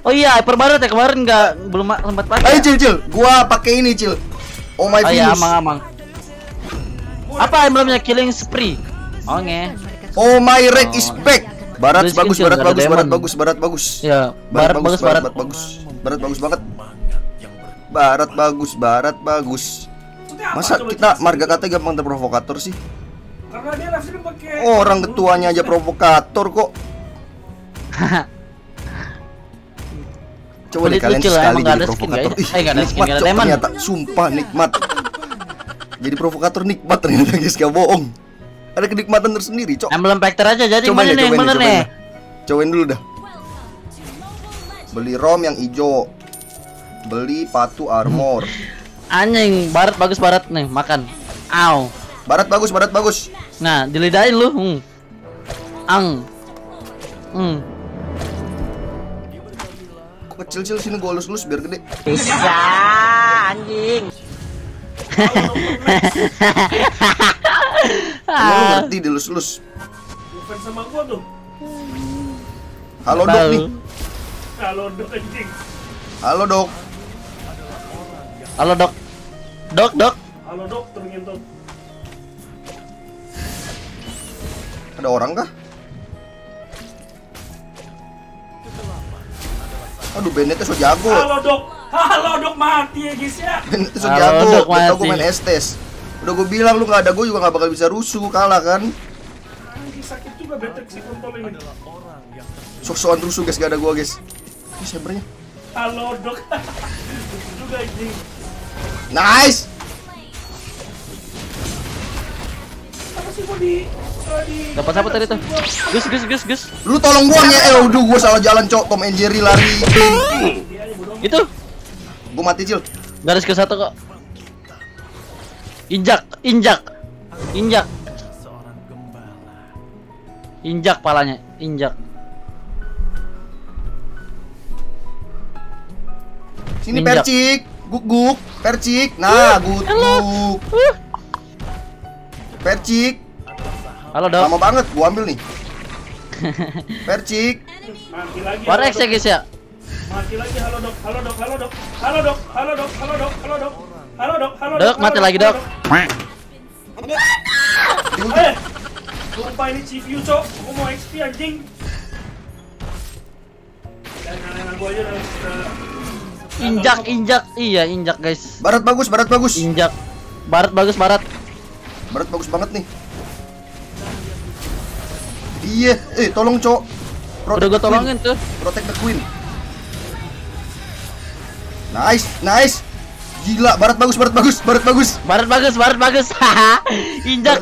Oh iya, hyper barat ya kemarin belum sempat pakai. Ayo Cil, gua pakai ini Cil. Oh my iya, Venus. amang. Apa emblemnya killing spree? Oh nge. Oh my wreck is back. Barat Terus bagus, skill barat nggak ada bagus, demon. barat bagus. Ya, barat bagus. Barat bagus banget. Barat bagus. Masa kita marga kata gampang terprovokator sih? Karena dia langsung pakai Orang ketuanya aja provokator kok. Coba deh Kulit kalian lucu lah, sekali emang nggak jadi ada skin, provokator. guys. Nggak ada skin, Nikmat nggak ada cok demon. ternyata. Sumpah nikmat. Jadi provokator nikmat ternyata guys, gak bohong. Ada kenikmatan tersendiri cok. Emblem Vector aja jadi Cobain mana deh, nih yang cobain bener deh, nih? Cobain dulu dah. Beli rom yang hijau. Beli patu armor. Anjing, barat bagus barat nih, makan. Au. Barat bagus. Nah, dilidahin lu. Ang. Kok kecil-kecil sini gua lus-lus biar gede. Bisa anjing. Ini lu ngerti dilus-lus. fans sama gua tuh. Halo dok nih. Halo dok anjing. Halo dok. Halo dok. Dok. Halo dok terngentut. Ada orang kah? Aduh, Bennett so jago. Halo dok mati ya guys ya. Bennett so Halo, jago. Dok, Udah tau gue mati. main Estes. Udah gue bilang lu nggak ada, gue juga nggak bakal bisa rusuh, kalah kan? Anjing sakit juga betek si kontol ini. Sok-sokan rusuh guys, gak ada gue guys. Ini cybernya. Halo dok. Lucu juga anjing. Nice. Apa sih gua di Dapat apa tadi tuh? Gus. Lu tolong gua ya. Udah gua salah jalan cok. Tom and Jerry lari. Itu Gua mati Cil. garis ke satu kok. Injak. Injak palanya, injak. Sini Ninja. percik. Guk. Percik. Nah, guk. Percik. Halo dok. Lama banget gua ambil nih. Percik. Mati lagi. Warex ya guys ya. Mati lagi. Halo dok. Dok mati lagi dok. Lupa ini Chiefyu cok. Gua mau XP anjing. Jangan gua aja Injak. Iya injak guys. Barat bagus. Injak. Barat bagus. Barat bagus banget nih. Iya, tolong cok. Udah gue tolongin tuh. Protect the queen. Nice. Gila, barat bagus. Barat bagus. Injak.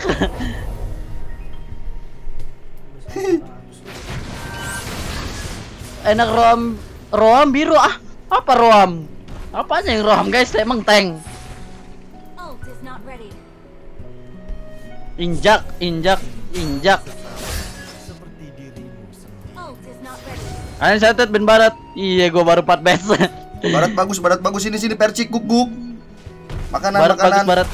Enak roam biru ah. Apa roam? Apanya yang roam guys? Emang tank. Injak. Aneh saya Ben Barat. Iya, gua baru 4 best. Barat bagus. Sini percik guk. Makanan. Barat.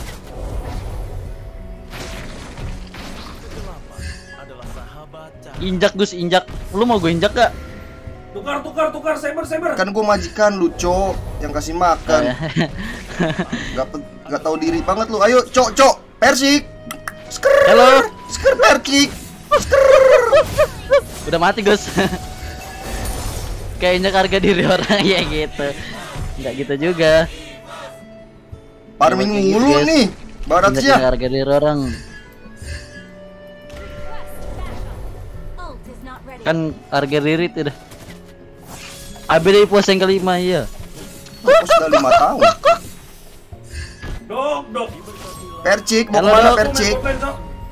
Injak Gus, injak. Lu mau gue injak gak? tukar saber. Kan gua majikan lu, cok, yang kasih makan. Gak tahu diri banget lu. Ayo, cok. Persik. Halo. Percik. Udah mati Gus. Kayaknya harga diri orang ya gitu. Enggak gitu juga. Farming Kayak gitu, mulu guys. nih. Barat Injak sih ya. harga diri orang. Kan harga diri itu dah. ABD puas yang kelima ya. Aku sudah 5 tahun. Dok. Percik, mau Halo, kemana Dok. Percik? Komen, Dok.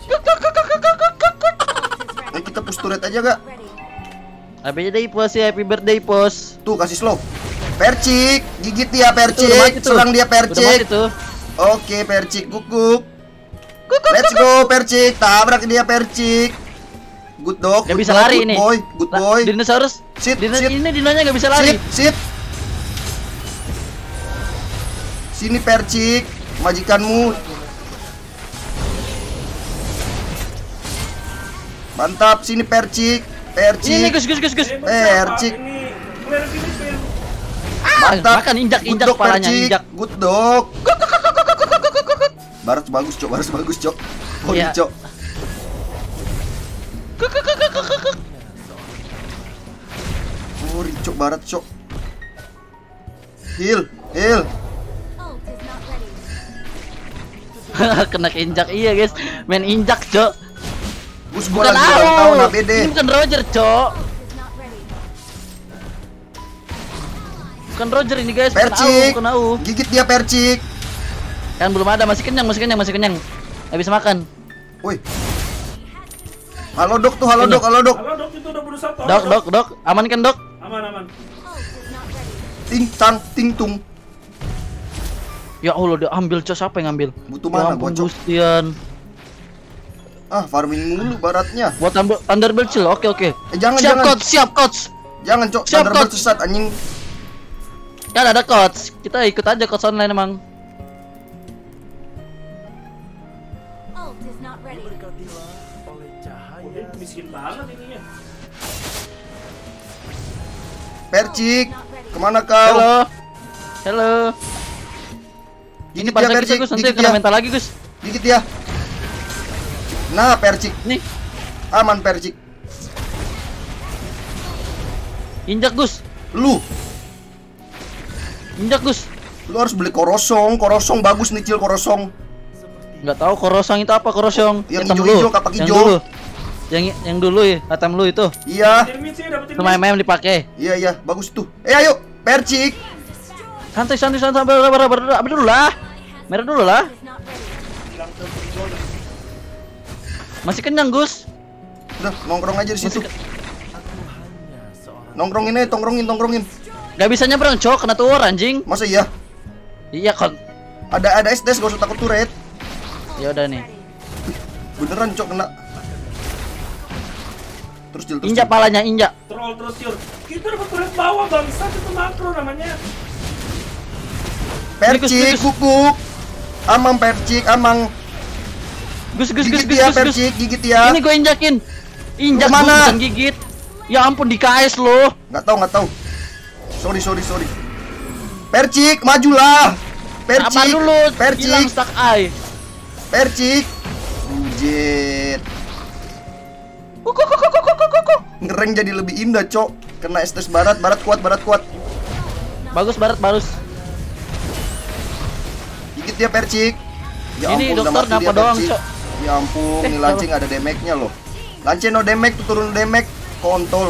Kita push turret aja gak? ABD puas ya, happy birthday pos. Tuh kasih slow. Percik, gigit dia Udah mati Percik, tuh. serang dia Udah mati Percik. tuh. Oke Percik, guk. Let's go Percik, tabrak dia Percik. Good dog. Gak good bisa dog, lari good ini. boy, good boy. Dinosaurus. Sit. Ini dinonya gak bisa lari. Sit. Sini Percik, majikanmu. Mantap, sini Percik. Ini Gus. Percik. Clear Filipin. Mantap. Makan injak Good injak dog, palanya Percik. injak. Good dog. Barat bagus, Cok. Barat bagus, Cok. Holy, Iya. Cok. Holy, Cok. Barat, Cok. Heal, heal. Kena injak iya guys. Main injak, Cok. Gus, gua Bukan lagi ulang Au. tahun ABD. Ini bukan Roger, Cok. Bukan Roger ini guys, bukan Au, Percik. bukan Au. Gigit dia, Percik. Kan belum ada, masih kenyang, masih kenyang, masih kenyang. Nggak bisa makan. Woi. Halo, Dok tuh, halo, Ini. Dok, halo, Dok. Halo dok, itu udah berusaha tolong, Dok, dok, dok. Aman kan, Dok? Aman, aman. Ting tang, ting tung. Ya Allah, dia ambil, Cok. Siapa yang ngambil? Butuh Ya mana, ampun, Bocok? Gustian. Ah, farming mulu baratnya. Buat Thunderbolt chill. Oke, oke. Jangan, Siap, jangan. coach. Siap, coach. Jangan, Cok. Siap, Thunderbird Coach. sesat anjing. Kan ada coach. Kita ikut aja coach online emang. Oh, dia miskin banget ininya. Percik, kemana kau? Halo. Halo. Ini Gigit pada dia, kita Percik. Gus, nanti Gigit kena dia. mental lagi Gus. Gigit dia. Nah, Percik. Nih, Aman, Percik. injak Gus. Lu Injak Gus. harus beli korosong. Korosong bagus nih, Cil, korosong. Nggak tahu korosong itu apa korosong? Yang Hitam hijau-hijau, dulu. kapak Yang hijau. dulu. Yang dulu ya, hitam lu itu. Iya, Dapetin mid sih, dapetin Itu main dipakai. iya, iya, bagus tuh. Ayo, Percik. Santai, santai, santai, sabar dulu lah. Merah dulu lah. Hilang ke hijau. Masih kenyang Gus. Udah, nongkrong aja di situ. Masih Nongkrongin aja, tongkrongin. Gak bisa nyebrang, Cok, kena tower anjing. Masa iya? Iya kan. Ada SDS, gak usah takut turret. Ya udah nih. Beneran, Cok, kena. Terus, Cil, terus. Injak Cil. palanya, injak. Troll terus Cil. Kita dapat turret bawah bangsat, itu makro namanya. Percik, Gus. kukuk. Amang, Percik, amang. Gus. Gigit dia, Percik, gigit dia. Ini gue injakin. Injak Kemana? Gus, bukan gigit. Ya ampun, di KS lo. Nggak tahu. Sorry. Percik, majulah. Apa Percik, dulu? Hilang Percik, stuck eye. Percik. Bujet. Ngereng jadi lebih indah, Cok. Kena estes barat kuat. Bagus bagus. Gigit dia, Percik. Ya Ini ampun, udah dokter mati ngapa dia, doang, Percik. Cok? Ya ampun, nih lancing ada damage-nya loh. Lancing no damage tuh, turun damage. Kontol.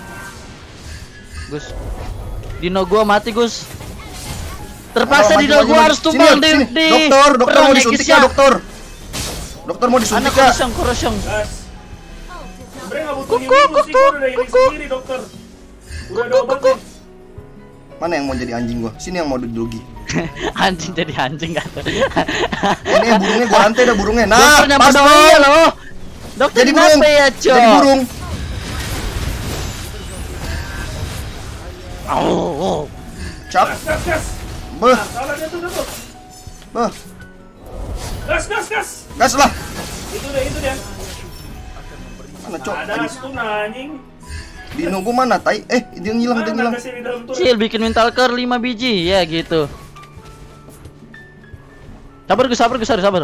Gus. Dino gua mati, Gus. Terpaksa Maju, Dino maju, gua maju. harus Sini, tumbang di sini. Dokter mau perangnya, disuntik Gus, ya, dokter. Dokter mau disuntik Anak ya. korosong. Guys. Sebenernya nggak butuh healing sih, gua udah healing sendiri dokter. Udah ada obatnya. Mana yang mau jadi anjing gua? Sini yang mau didugi. Anjing jadi anjing kata. Ini yang burungnya gua rantai dah burungnya. Nah, Dokter nyampe pas doang dong. loh. Dokter Jadi burung. nyampe ya, Cok. Jadi burung. Oh. Cap. Gas. Beh, Nah, salahnya tuh tuh. beh. Gas. Gas lah. Itu dia. Mana, Cok? Ada Anjing. stun anjing. Dino gua mana, tai? Dia ngilang, dia Mana ngilang. kasih di dalam turret. Cil bikin mental core 5 biji ya gitu. Sabar Gus, sabar.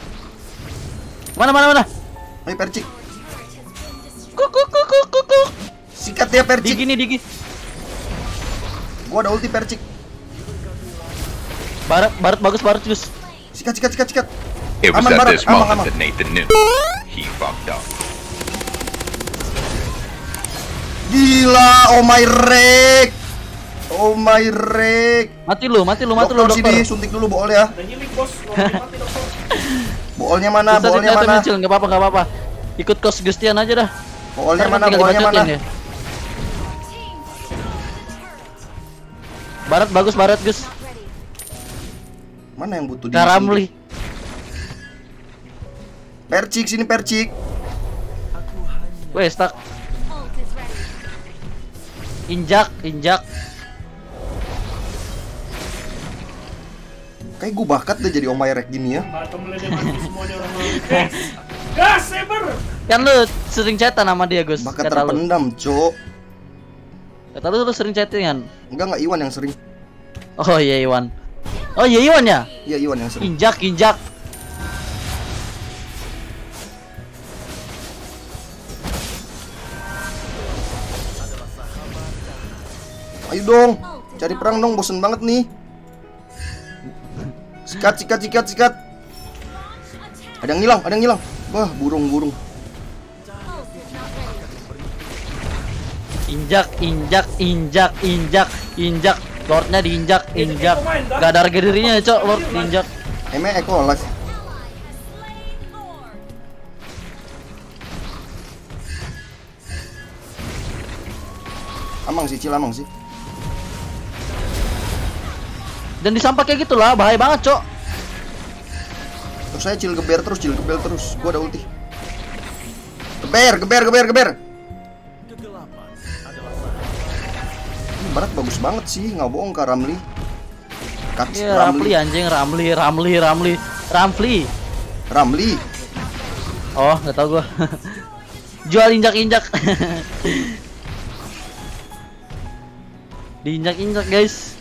Mana? Ayo, Percik. Kuk. Sikat dia, Percik. Digi. Gua ada ulti, Percik. Barat bagus Gus. Sikat. It was Aman, at Barat. this Aman. moment that Nathan knew he fucked up. Gila, oh my rek. Mati lu Dokter sini, dokter. suntik dulu bool ya. Ada healing bos, mati dokter. Boolnya mana? Bisa Boolnya dilihatin, mana? Cil, nggak apa-apa. Ikut kos Gustian aja dah. Boolnya Ntar mana? tinggal Boolnya dibacotin mana? ya. Barat bagus Gus. Mana yang butuh di Karamli. Percik, sini Percik. Weh, stuck. Injak. Kayak gue bakat deh jadi Om Rek gini ya. Mati semuanya orang lain. Gas, Saber. Kan lu sering chatan sama dia, Gus. Bakat Kata lu. terpendam, Cok. Kata lu sering chattingan. Enggak, Iwan yang sering. Oh iya Iwan. Oh iya Iwan ya? Iya, Iwan yang sering. Injak. Ayo dong, cari perang dong, bosen banget nih. Sikat. Ada yang hilang. Wah, burung. Injak. Lordnya diinjak. Gak ada harga dirinya, Cok. Lord diinjak. Eko live. Amang sih. Dan disampak kayak gitulah, bahaya banget, Cok. Terus saya cil geber terus. Gua ada ulti. Geber. Barat bagus banget sih, nggak bohong Kak Ramli. Iya, Ramli anjing, Ramli. Oh, nggak tahu gua. Jual injak. Diinjak guys.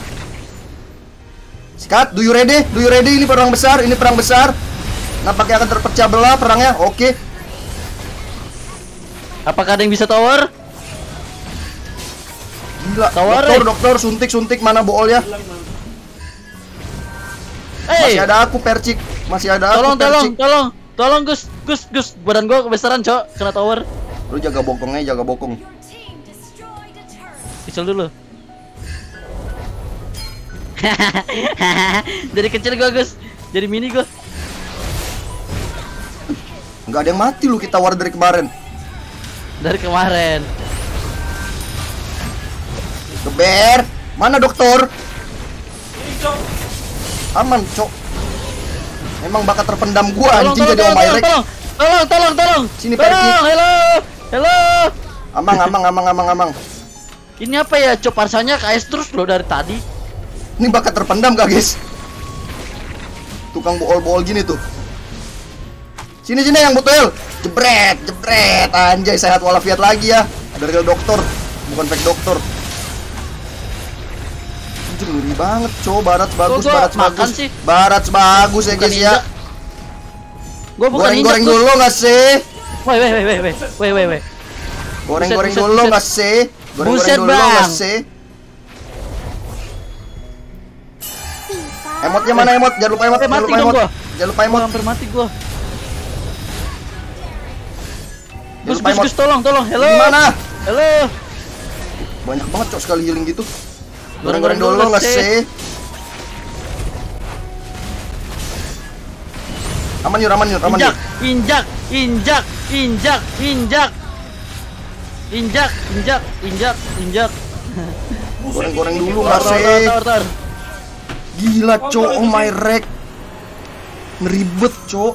Sikat, do you ready? Ini perang besar. Nampaknya akan terpecah belah perangnya. Oke. Apakah ada yang bisa tower? Gila, dokter, suntik mana bool ya? Masih ada aku Percik. Tolong Gus. Badan gua kebesaran, Cok. Kena tower. Lu jaga bokong. Pistol dulu. Dari kecil gua, Gus. Jadi mini gua. Enggak ada yang mati lu, kita war dari kemarin. Geber. Mana dokter? Aman, Cok. Emang bakat terpendam gua anjing jadi Omairek. Tolong. Sini Perki. Halo. Amang. Ini apa ya, Cok? Parsanya KS terus loh dari tadi. Ini bakat terpendam gak, guys? Tukang bool gini tuh. Sini yang betul. Jebret. Anjay, sehat walafiat lagi ya. Ada real dokter, bukan fake dokter. Anjir, ngeri banget, Cok. Barat bagus ya, guys ya. Gua bukan goreng dulu nggak sih? Wait. Goreng dulu nggak sih? Buset, Bang. Emotnya mana emot? Jangan lupa emot. Hampir mati gua. Gus, tolong. Halo. Gimana? Halo. Banyak banget, Cok, sekali healing gitu. Goreng dulu nggak sih? Aman yuk. Injak. Goreng dulu nggak sih? Gila, Cok, Omairek. Ngeribet, Cok.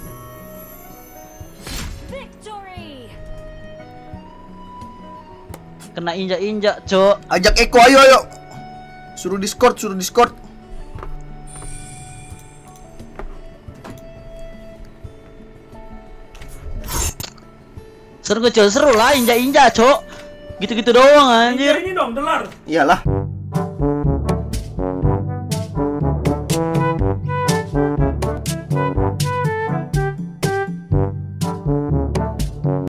Kena injak, Cok. Ajak Eko, ayo. Suruh Discord. Seru lah injak, Cok. Gitu doang anjir. Ini dong, dolar. Iyalah.